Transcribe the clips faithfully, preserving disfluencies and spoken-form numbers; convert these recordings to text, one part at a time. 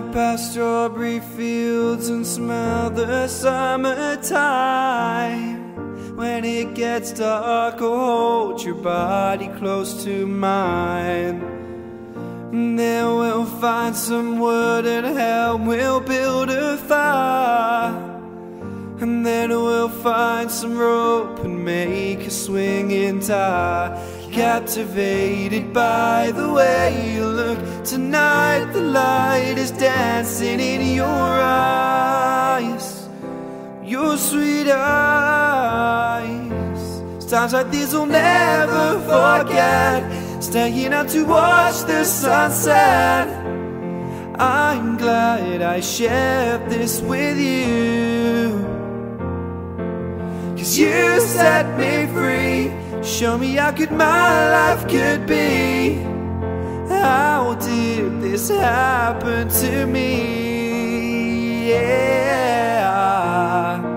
past strawberry fields and smell the summertime. When it gets dark, I'll hold your body close to mine. And then we'll find some wood and help, we'll build a fire. And then we'll find some rope and make a swinging tie. Captivated by the way you look tonight, the light is dancing in your eyes, your sweet eyes. It's times like these we'll never forget, staying out to watch the sunset. I'm glad I shared this with you, 'cause you set me free. Show me how good my life could be. How did this happen to me? Yeah.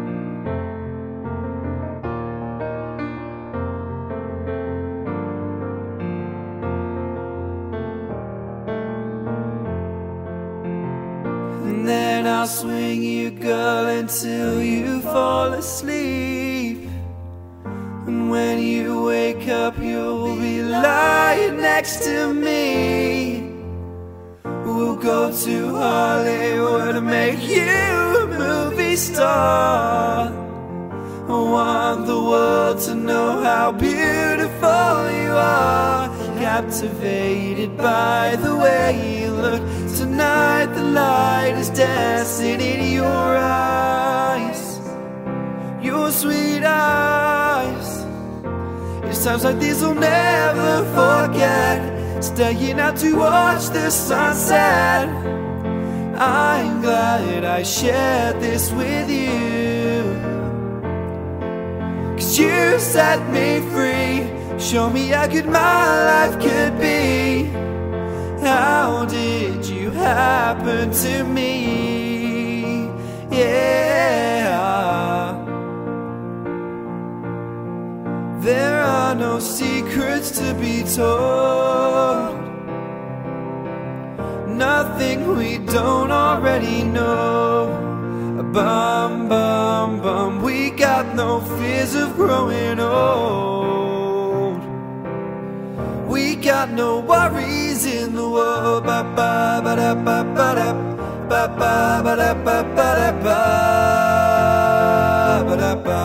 And then I'll swing you, girl, until you fall asleep. And when you wake up, you'll be lying next to me. We'll go to Hollywood and make you a movie star. I want the world to know how beautiful you are. Captivated by the way you look tonight, the light is dancing in your eyes, your sweet eyes. It's times like these we'll never forget, staying out to watch the sunset. I'm glad I shared this with you, 'cause you set me free. Show me how good my life could be. How did you happen to me? Yeah. There are no secrets to be told, nothing we don't already know. Bum, bum, bum, we got no fears of growing old. We got no worries in the world. Ba ba ba da ba ba da ba ba ba da ba ba da ba ba da ba.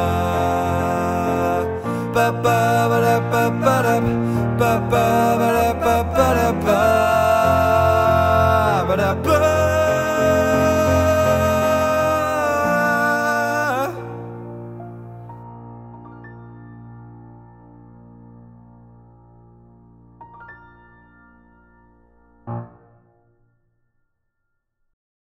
Ba ba ba da ba ba da ba ba ba da ba ba da ba ba da